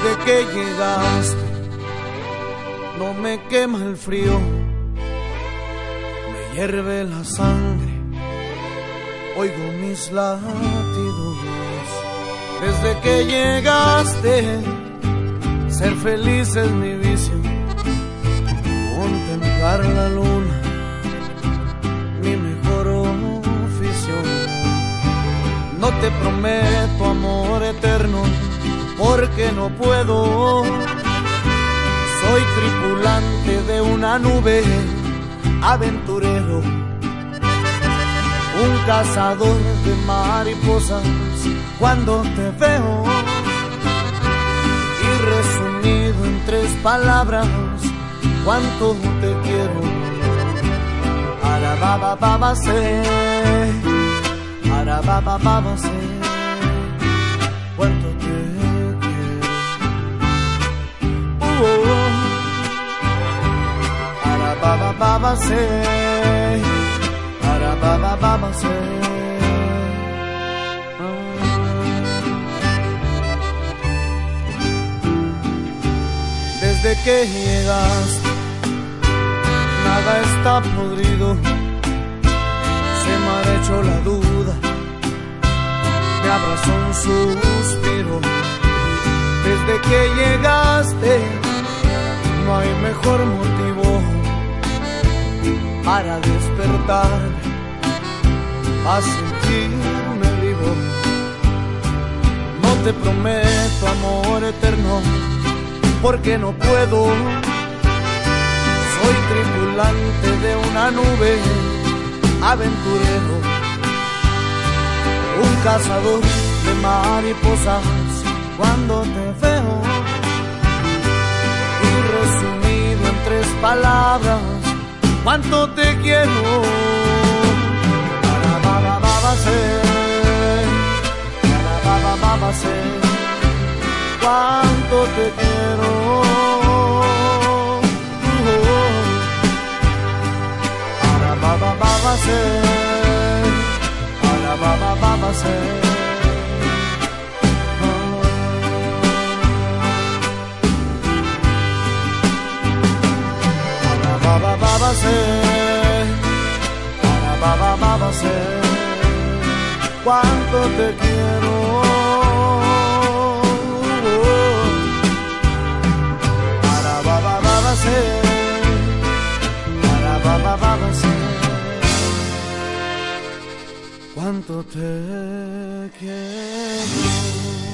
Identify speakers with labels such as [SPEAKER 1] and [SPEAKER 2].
[SPEAKER 1] Desde que llegaste no me quema el frío, me hierve la sangre, oigo mis latidos. Desde que llegaste, ser feliz es mi vicio, contemplar la luna, mi mejor oficio. No te prometo amor eterno, porque no puedo. Soy tripulante de una nube, aventurero, un cazador de mariposas. Cuando te veo, y resumido en 3 palabras, cuánto te quiero. Arabababase, arabababase, cuánto te quiero. Arabababase, arabababase. Desde que llegaste, nada está podrido, se me ha hecho la duda, me abrazó un suspiro. Desde que llegaste, no hay mejor motivo para despertarme, a sentirme vivo. No te prometo amor eterno, porque no puedo. Soy tripulante de una nube, aventurero, un cazador de mariposas. Cuando te veo, y resumido en 3 palabras, cuánto te quiero. Arabababase, arabababase, cuánto te quiero. Arabababase, arabababase. Arabababase, arabababase, cuánto te quiero. Arabababase, arabababase, cuánto te quiero.